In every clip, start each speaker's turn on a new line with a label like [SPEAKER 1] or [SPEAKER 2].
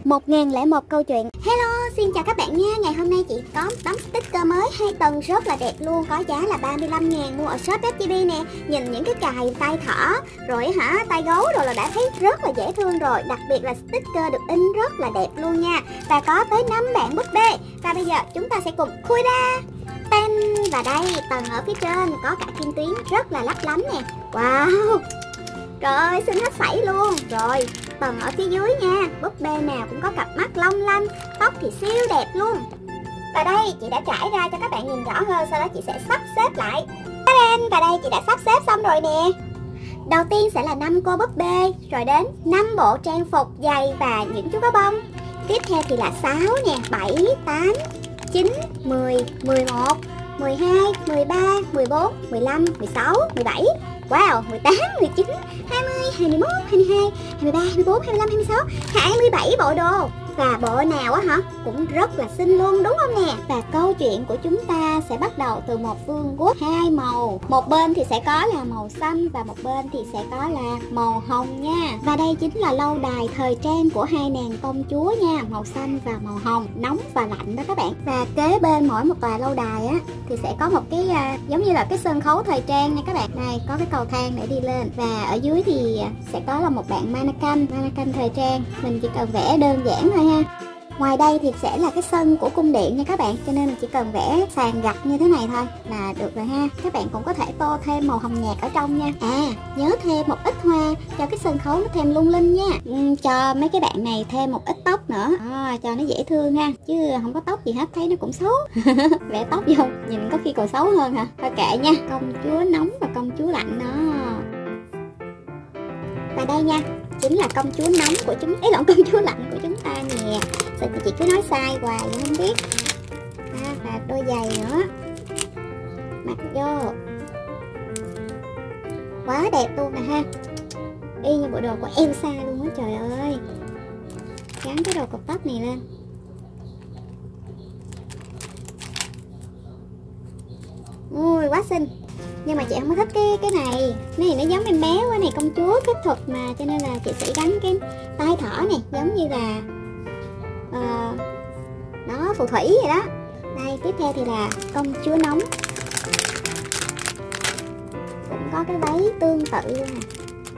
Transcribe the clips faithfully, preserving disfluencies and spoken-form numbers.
[SPEAKER 1] một nghìn lẻ một câu chuyện. Hello, xin chào các bạn nha. Ngày hôm nay chị có một tấm sticker mới hai tầng rất là đẹp luôn, có giá là ba mươi lăm ngàn, mua ở shop ép gi bê nè. Nhìn những cái cài tay thỏ rồi hả, tay gấu rồi là đã thấy rất là dễ thương rồi. Đặc biệt là sticker được in rất là đẹp luôn nha. Và có tới năm bạn búp bê. Và bây giờ chúng ta sẽ cùng khui ra. Tên. Và đây, tầng ở phía trên có cả kim tuyến rất là lấp lánh nè. Wow, trời ơi, xinh hết sảy luôn. Rồi, tầng ở phía dưới nha, búp bê nào cũng có cặp mắt long lanh, tóc thì siêu đẹp luôn. Và đây, chị đã trải ra cho các bạn nhìn rõ hơn, sau đó chị sẽ sắp xếp lại. Và đây, chị đã sắp xếp xong rồi nè. Đầu tiên sẽ là năm cô búp bê, rồi đến năm bộ trang phục, giày và những chú cá bông. Tiếp theo thì là sáu nè, bảy, tám, chín, mười, mười một, mười hai, mười ba, mười bốn, mười lăm, mười sáu, mười bảy. Wow, mười tám, mười chín, hai mươi, hai mươi mốt, hai mươi hai, hai mươi ba, hai mươi bốn, hai mươi lăm, hai mươi sáu, hai mươi bảy bộ đồ. Và bộ nào á hả cũng rất là xinh luôn, đúng không nè? Và câu chuyện của chúng ta sẽ bắt đầu từ một vương quốc hai màu. Một bên thì sẽ có là màu xanh và một bên thì sẽ có là màu hồng nha. Và đây chính là lâu đài thời trang của hai nàng công chúa nha, màu xanh và màu hồng, nóng và lạnh đó các bạn. Và kế bên mỗi một tòa lâu đài á thì sẽ có một cái uh, giống như là cái sân khấu thời trang nha các bạn. Này có cái cầu thang để đi lên. Và ở dưới thì sẽ có là một bạn mannequin, mannequin thời trang. Mình chỉ cần vẽ đơn giản thôi ha. Ngoài đây thì sẽ là cái sân của cung điện nha các bạn, cho nên mình chỉ cần vẽ sàn gạch như thế này thôi là được rồi ha. Các bạn cũng có thể tô thêm màu hồng nhạt ở trong nha. À, nhớ thêm một ít hoa cho cái sân khấu nó thêm lung linh nha. uhm, Cho mấy cái bạn này thêm một ít tóc nữa à, cho nó dễ thương ha. Chứ không có tóc gì hết thấy nó cũng xấu. Vẽ tóc vô nhìn có khi còn xấu hơn hả. Thôi kệ nha. Công chúa nóng và công chúa lạnh đó. Và đây nha, chính là công chúa nóng của chúng, ấy lộn, công chúa lạnh của chúng ta nè. Sao chị cứ nói sai hoài vậy không biết. À, và đôi giày nữa, mặc vô quá đẹp luôn nè ha. Y như bộ đồ của Elsa luôn á, trời ơi. Gắn cái đồ cột tóc này lên. Ui, quá xinh. Nhưng mà chị không có thích cái cái này. Cái này nó giống em bé quá này, công chúa phép thuật mà, cho nên là chị sẽ gắn cái tai thỏ này giống như là uh, nó phù thủy vậy đó. Đây, tiếp theo thì là công chúa nóng, cũng có cái váy tương tự luôn nè.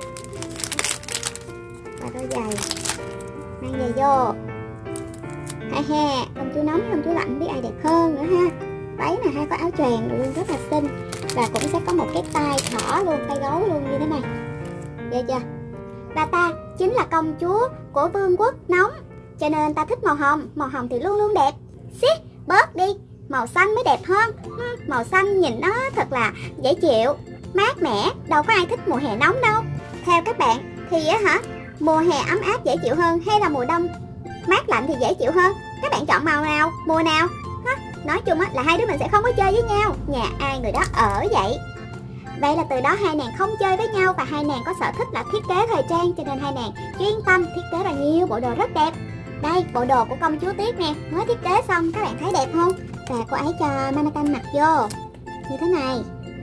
[SPEAKER 1] Và đôi giày, mang giày vô. Ha ha, công chúa nóng, công chúa lạnh biết ai đẹp hơn nữa ha. Váy này hay có áo choàng rồi luôn, rất là xinh. Và cũng sẽ có một cái tai thỏ luôn, tay gấu luôn như thế này. Ghê chưa? Và ta chính là công chúa của vương quốc nóng, cho nên ta thích màu hồng. Màu hồng thì luôn luôn đẹp. Xí, bớt đi, màu xanh mới đẹp hơn. Màu xanh nhìn nó thật là dễ chịu, mát mẻ. Đâu có ai thích mùa hè nóng đâu. Theo các bạn thì á hả, mùa hè ấm áp dễ chịu hơn hay là mùa đông mát lạnh thì dễ chịu hơn? Các bạn chọn màu nào, mùa nào? Nói chung á là hai đứa mình sẽ không có chơi với nhau, nhà ai người đó ở vậy. Vậy là từ đó hai nàng không chơi với nhau. Và hai nàng có sở thích là thiết kế thời trang, cho nên hai nàng chuyên tâm thiết kế ra nhiều bộ đồ rất đẹp. Đây, bộ đồ của công chúa Tuyết nè, mới thiết kế xong, các bạn thấy đẹp không? Và cô ấy cho mannequin mặc vô như thế này.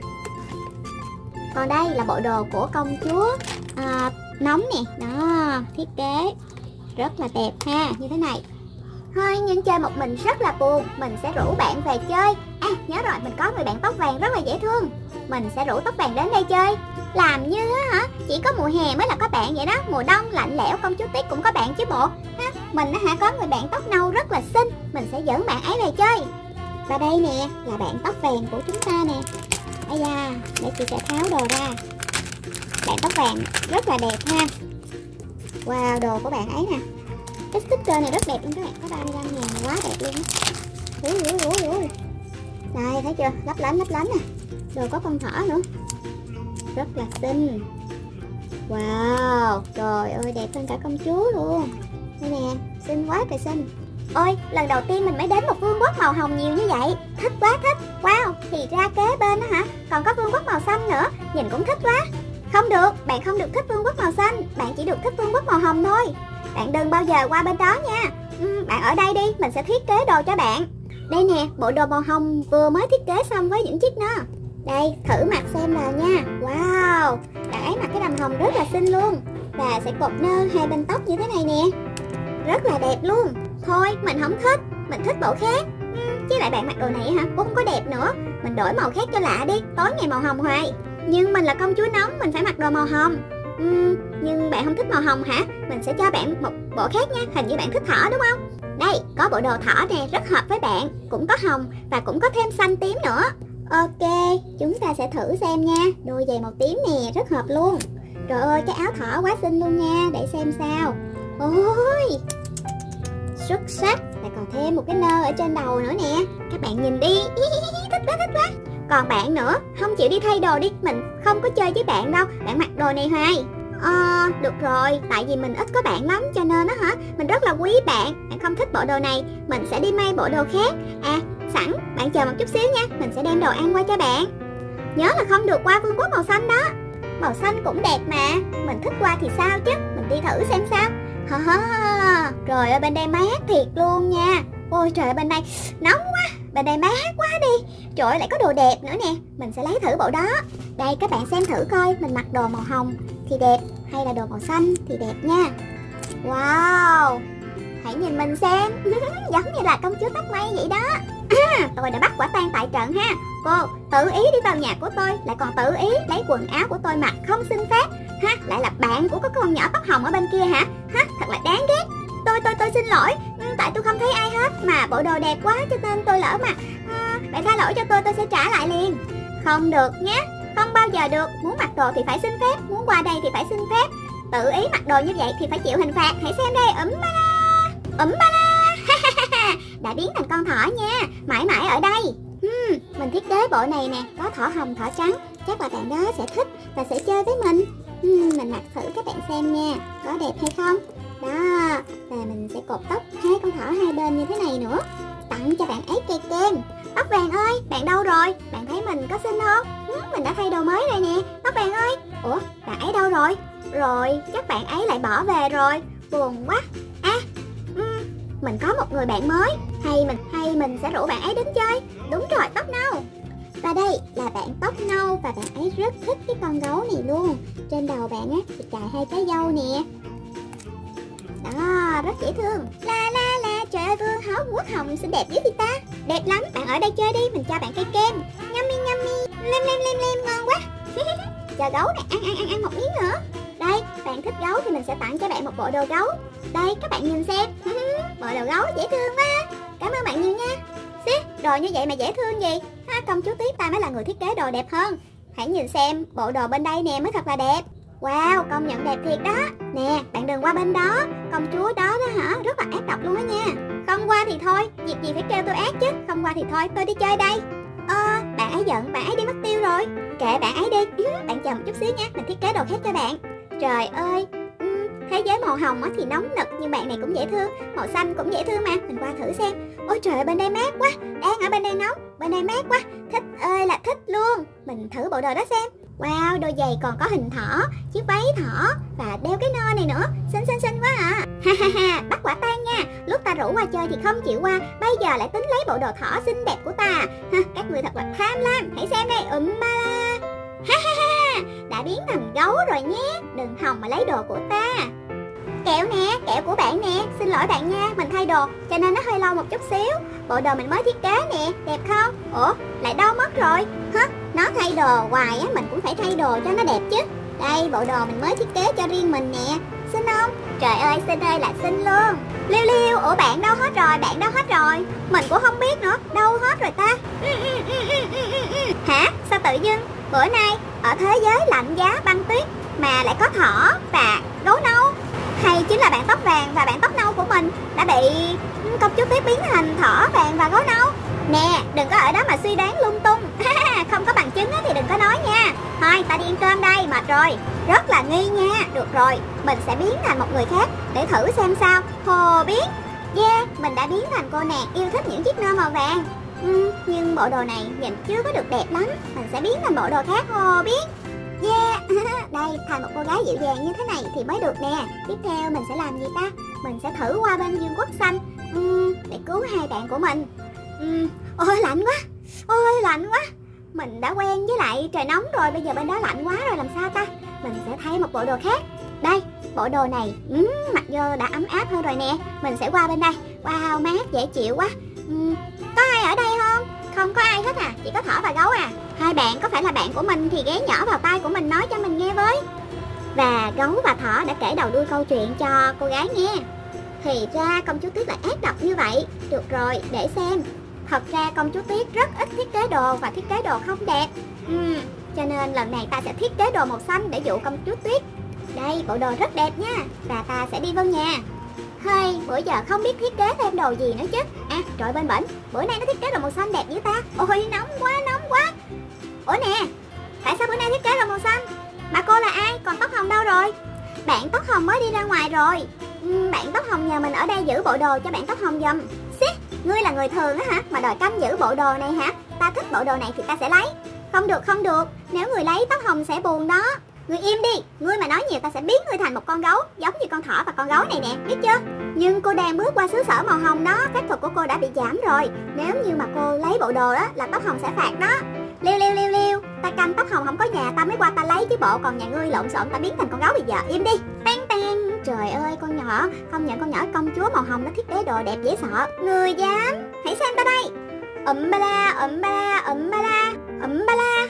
[SPEAKER 1] Còn đây là bộ đồ của công chúa à, nóng nè. Đó, thiết kế rất là đẹp ha, như thế này. Thôi, nhưng chơi một mình rất là buồn. Mình sẽ rủ bạn về chơi. À, nhớ rồi, mình có người bạn tóc vàng rất là dễ thương. Mình sẽ rủ tóc vàng đến đây chơi. Làm như hả, chỉ có mùa hè mới là có bạn vậy đó. Mùa đông lạnh lẽo, công chúa Tuyết cũng có bạn chứ bộ ha. Mình hả, có người bạn tóc nâu rất là xinh. Mình sẽ dẫn bạn ấy về chơi. Và đây nè, là bạn tóc vàng của chúng ta nè. Ây da, để chị sẽ tháo đồ ra. Bạn tóc vàng rất là đẹp ha. Wow, đồ của bạn ấy nè. Cái sticker này rất đẹp luôn các bạn, có ba mươi lăm ngàn, quá đẹp luôn á. Ui ui ui ui. Đây, thấy chưa, lấp lánh lấp lánh nè. Đồ có con thỏ nữa, rất là xinh. Wow, trời ơi, đẹp hơn cả công chúa luôn. Đây nè, xinh quá trời xinh. Ôi, lần đầu tiên mình mới đến một vương quốc màu hồng nhiều như vậy. Thích quá thích. Wow, thì ra kế bên đó hả, còn có vương quốc màu xanh nữa. Nhìn cũng thích quá. Không được, bạn không được thích vương quốc màu xanh. Bạn chỉ được thích vương quốc màu hồng thôi. Bạn đừng bao giờ qua bên đó nha. ừ, Bạn ở đây đi, mình sẽ thiết kế đồ cho bạn. Đây nè, bộ đồ màu hồng vừa mới thiết kế xong với những chiếc nơ. Đây, thử mặc xem nào nha. Wow, bạn ấy mặc cái đầm hồng rất là xinh luôn. Và sẽ cột nơ hai bên tóc như thế này nè. rất là đẹp luôn. Thôi mình không thích, mình thích bộ khác. ừ, Với lại bạn mặc đồ này hả, cũng không có đẹp nữa. Mình đổi màu khác cho lạ đi, tối ngày màu hồng hoài. Nhưng mình là công chúa nóng, mình phải mặc đồ màu hồng. uhm, Nhưng bạn không thích màu hồng hả? Mình sẽ cho bạn một bộ khác nha. Hình như bạn thích thỏ đúng không? Đây, có bộ đồ thỏ nè, rất hợp với bạn. Cũng có hồng và cũng có thêm xanh tím nữa. Ok, chúng ta sẽ thử xem nha. Đôi giày màu tím nè, rất hợp luôn. Trời ơi, cái áo thỏ quá xinh luôn nha. Để xem sao. Ôi, xuất sắc. Lại còn thêm một cái nơ ở trên đầu nữa nè. Các bạn nhìn đi. Thích quá, thích quá. Còn bạn nữa, không chịu đi thay đồ đi. Mình không có chơi với bạn đâu. Bạn mặc đồ này hoài. Ờ, được rồi, tại vì mình ít có bạn lắm cho nên đó hả, mình rất là quý bạn. Bạn không thích bộ đồ này, mình sẽ đi may bộ đồ khác. À, sẵn, bạn chờ một chút xíu nha, mình sẽ đem đồ ăn qua cho bạn. Nhớ là không được qua vương quốc màu xanh đó. Màu xanh cũng đẹp mà, mình thích qua thì sao chứ, mình đi thử xem sao. Ha ha, trời ơi bên đây mát thiệt luôn nha. Ôi trời ơi bên đây nóng quá, bên đây mát quá đi. Trời ơi lại có đồ đẹp nữa nè, mình sẽ lấy thử bộ đó. Đây các bạn xem thử coi, mình mặc đồ màu hồng thì đẹp hay là đồ màu xanh thì đẹp nha. Wow, hãy nhìn mình xem. Giống như là công chúa tóc mây vậy đó. À, tôi đã bắt quả tang tại trận ha. Cô tự ý đi vào nhà của tôi, lại còn tự ý lấy quần áo của tôi mặc không xin phép ha. Lại là bạn của có con nhỏ tóc hồng ở bên kia hả? Ha, thật là đáng ghét. Tôi tôi tôi xin lỗi, tại tôi không thấy ai hết mà bộ đồ đẹp quá cho nên tôi lỡ mặc. à, Bạn tha lỗi cho tôi, tôi sẽ trả lại liền. Không được nhé, không bao giờ được. Muốn mặc đồ thì phải xin phép, muốn qua đây thì phải xin phép. Tự ý mặc đồ như vậy thì phải chịu hình phạt. Hãy xem đây, ấm ba la, ấm ba la. Đã biến thành con thỏ nha, mãi mãi ở đây. uhm, Mình thiết kế bộ này nè, có thỏ hồng, thỏ trắng. Chắc là bạn đó sẽ thích và sẽ chơi với mình. uhm, Mình mặc thử các bạn xem nha, có đẹp hay không. Đó, và mình sẽ cột tóc hai con thỏ hai bên như thế này nữa. Tặng cho bạn ấy cây kem. Tóc vàng ơi, bạn đâu rồi? Bạn thấy mình có xinh không? Ừ, mình đã thay đồ mới rồi nè. Tóc vàng ơi, ủa, bạn ấy đâu rồi? Rồi, chắc bạn ấy lại bỏ về rồi. Buồn quá. À, um, mình có một người bạn mới. Hay mình hay mình sẽ rủ bạn ấy đến chơi. Đúng rồi, tóc nâu. Và đây là bạn tóc nâu và bạn ấy rất thích cái con gấu này luôn. Trên đầu bạn á thì cài hai cái dâu nè. Đó, rất dễ thương. La la la, trời ơi vương háo quốc hồng xinh đẹp dữ vậy ta. Đẹp lắm, bạn ở đây chơi đi, mình cho bạn cây kem. Nhummy nhummy, lem lem lem lem, ngon quá. Chờ gấu này, ăn ăn ăn ăn một miếng nữa. Đây, bạn thích gấu thì mình sẽ tặng cho bạn một bộ đồ gấu. Đây, các bạn nhìn xem. Bộ đồ gấu dễ thương quá. Cảm ơn bạn nhiều nha. Xí, đồ như vậy mà dễ thương gì. Ha, công chúa Tuyết ta mới là người thiết kế đồ đẹp hơn. Hãy nhìn xem, bộ đồ bên đây nè mới thật là đẹp. Wow, công nhận đẹp thiệt đó. Nè, bạn đừng qua bên đó. Công chúa đó đó hả, rất là ác độc luôn đó nha. Không qua thì thôi, việc gì phải kêu tôi ác chứ. Không qua thì thôi, tôi đi chơi đây. Ơ, à, bạn ấy giận, bạn ấy đi mất tiêu rồi. Kệ bạn ấy đi. Bạn chờ một chút xíu nha, mình thiết kế đồ khác cho bạn. Trời ơi, thế giới màu hồng thì nóng nực, nhưng bạn này cũng dễ thương. Màu xanh cũng dễ thương mà, mình qua thử xem. Ôi trời ơi, bên đây mát quá. Đang ở bên đây nóng, bên đây mát quá. Thích ơi là thích luôn. Mình thử bộ đồ đó xem. Wow, đôi giày còn có hình thỏ, chiếc váy thỏ và đeo cái nơ này nữa. Xinh xinh xinh quá à. Ha ha ha, bắt quả tang nha. Lúc ta rủ qua chơi thì không chịu qua, bây giờ lại tính lấy bộ đồ thỏ xinh đẹp của ta. Ha, các người thật là tham lam. Hãy xem đây, ụm ba la. Ha ha ha, đã biến thành gấu rồi nhé. Đừng hòng mà lấy đồ của ta. Kẹo nè, kẹo của bạn nè. Xin lỗi bạn nha, mình thay đồ cho nên nó hơi lâu một chút xíu. Bộ đồ mình mới thiết kế nè, đẹp không? Ủa, lại đâu mất rồi? Hả? Nó thay đồ hoài á, mình cũng phải thay đồ cho nó đẹp chứ. Đây, bộ đồ mình mới thiết kế cho riêng mình nè. Xinh không? Trời ơi, xinh ơi là xinh luôn. Liêu liêu, ủa bạn đâu hết rồi, bạn đâu hết rồi? Mình cũng không biết nữa, đâu hết rồi ta? Hả? Sao tự dưng bữa nay ở thế giới lạnh giá băng tuyết mà lại có thỏ và gấu nâu? Hay chính là bạn tóc vàng và bạn tóc nâu của mình đã bị công chúa Tuyết biến thành thỏ vàng và gấu nâu. Nè, đừng có ở đó mà suy đoán lung tung. Không có bằng chứng thì đừng có nói nha. Thôi, ta đi ăn cơm đây, mệt rồi. Rất là nghi nha. Được rồi, mình sẽ biến thành một người khác để thử xem sao. Hồ biến. Yeah, mình đã biến thành cô nàng yêu thích những chiếc nơ màu vàng. ừ, Nhưng bộ đồ này nhìn chưa có được đẹp lắm. Mình sẽ biến thành bộ đồ khác. Hồ biến. Yeah, đây, thành một cô gái dịu dàng như thế này thì mới được nè. Tiếp theo mình sẽ làm gì ta? Mình sẽ thử qua bên vương quốc xanh uhm, để cứu hai bạn của mình. uhm, Ôi lạnh quá, ôi lạnh quá. Mình đã quen với lại trời nóng rồi, bây giờ bên đó lạnh quá rồi làm sao ta? Mình sẽ thay một bộ đồ khác. Đây, bộ đồ này. uhm, Mặc dù đã ấm áp hơn rồi nè. Mình sẽ qua bên đây. Wow, mát dễ chịu quá. uhm, Có ai ở đây không? Không có ai hết à, chỉ có Thỏ và Gấu à. Hai bạn có phải là bạn của mình thì ghé nhỏ vào tai của mình nói cho mình nghe với. Và Gấu và Thỏ đã kể đầu đuôi câu chuyện cho cô gái nghe. Thì ra công chúa Tuyết lại ác độc như vậy. Được rồi, để xem. Thật ra công chúa Tuyết rất ít thiết kế đồ và thiết kế đồ không đẹp. uhm, Cho nên lần này ta sẽ thiết kế đồ màu xanh để dụ công chúa Tuyết. Đây, bộ đồ rất đẹp nha. Và ta sẽ đi vô nhà. Hey, bữa giờ không biết thiết kế thêm đồ gì nữa chứ. À, trời bên bển, bữa nay nó thiết kế đồ màu xanh đẹp như ta. Ôi, nóng quá, nóng quá. Ủa nè, tại sao bữa nay thiết kế đồ màu xanh? Mà cô là ai? Còn tóc hồng đâu rồi? Bạn tóc hồng mới đi ra ngoài rồi. uhm, Bạn tóc hồng nhờ mình ở đây giữ bộ đồ cho bạn tóc hồng giùm. Xí, ngươi là người thường á hả? Mà đòi canh giữ bộ đồ này hả? Ta thích bộ đồ này thì ta sẽ lấy. Không được, không được. Nếu người lấy tóc hồng sẽ buồn đó. Ngươi im đi, ngươi mà nói nhiều ta sẽ biến ngươi thành một con gấu, giống như con thỏ và con gấu này nè, biết chưa? Nhưng cô đang bước qua xứ sở màu hồng đó, phép thuật của cô đã bị giảm rồi. Nếu như mà cô lấy bộ đồ đó là tóc hồng sẽ phạt đó. Liêu liêu liêu liêu, ta canh tóc hồng không có nhà, ta mới qua ta lấy chứ bộ, còn nhà ngươi lộn xộn ta biến thành con gấu bây giờ, im đi. Tan tan. Trời ơi, con nhỏ, không nhận con nhỏ công chúa màu hồng nó thiết kế đồ đẹp dễ sợ. Ngươi dám, hãy xem ta đây. Ụm ba la, ụm ba la, ụm ba la, ụm ba la.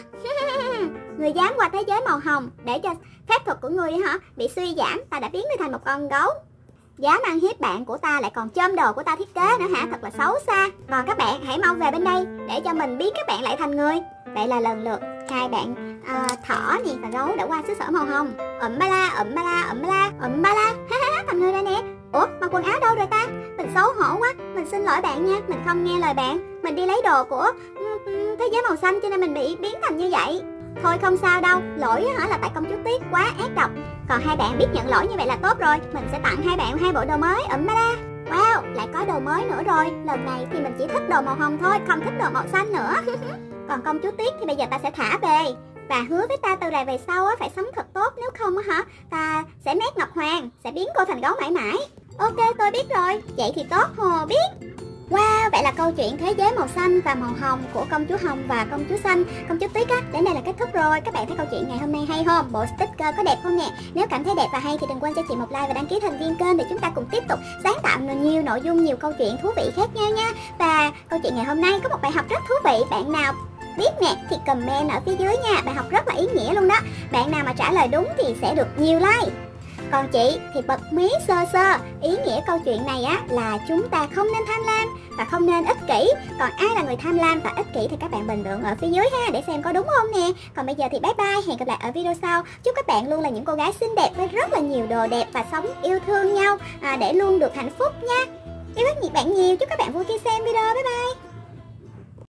[SPEAKER 1] Người dám qua thế giới màu hồng để cho phép thuật của ngươi hả bị suy giảm, ta đã biến ngươi thành một con gấu. Dám ăn hiếp bạn của ta lại còn chôm đồ của ta thiết kế nữa hả, thật là xấu xa. Còn các bạn hãy mau về bên đây để cho mình biến các bạn lại thành người. Vậy là lần lượt hai bạn à, Thỏ nè và Gấu đã qua xứ sở màu hồng. Ụm ba la, ụm ba la, ụm ba la, ụm ba la, ha ha ha, thành người đây nè. Ủa mà quần áo đâu rồi ta? Mình xấu hổ quá, mình xin lỗi bạn nha, mình không nghe lời bạn. Mình đi lấy đồ của thế giới màu xanh cho nên mình bị biến thành như vậy. Thôi không sao đâu, lỗi hả là tại công chúa Tuyết quá ác độc. Còn hai bạn biết nhận lỗi như vậy là tốt rồi. Mình sẽ tặng hai bạn hai bộ đồ mới. Ụm ba la. Wow, lại có đồ mới nữa rồi. Lần này thì mình chỉ thích đồ màu hồng thôi, không thích đồ màu xanh nữa. Còn công chúa Tuyết thì bây giờ ta sẽ thả về. Và hứa với ta từ này về sau á, phải sống thật tốt, nếu không á hả ta sẽ mét Ngọc Hoàng, sẽ biến cô thành gấu mãi mãi. Ok, tôi biết rồi, vậy thì tốt hồ biết. Wow, vậy là câu chuyện thế giới màu xanh và màu hồng của công chúa Hồng và công chúa Xanh, công chúa Tuyết á, đến đây là kết thúc rồi. Các bạn thấy câu chuyện ngày hôm nay hay không? Bộ sticker có đẹp không nè? Nếu cảm thấy đẹp và hay thì đừng quên cho chị một like và đăng ký thành viên kênh để chúng ta cùng tiếp tục sáng tạo nhiều nội dung, nhiều câu chuyện thú vị khác nhau nha. Và câu chuyện ngày hôm nay có một bài học rất thú vị, bạn nào biết nè thì comment ở phía dưới nha. Bài học rất là ý nghĩa luôn đó. Bạn nào mà trả lời đúng thì sẽ được nhiều like. Còn chị thì bật mí sơ sơ. Ý nghĩa câu chuyện này á là chúng ta không nên tham lam và không nên ích kỷ. Còn ai là người tham lam và ích kỷ thì các bạn bình luận ở phía dưới ha, để xem có đúng không nè. Còn bây giờ thì bye bye, hẹn gặp lại ở video sau. Chúc các bạn luôn là những cô gái xinh đẹp với rất là nhiều đồ đẹp và sống yêu thương nhau à, để luôn được hạnh phúc nha. Yêu các bạn nhiều, chúc các bạn vui khi xem video.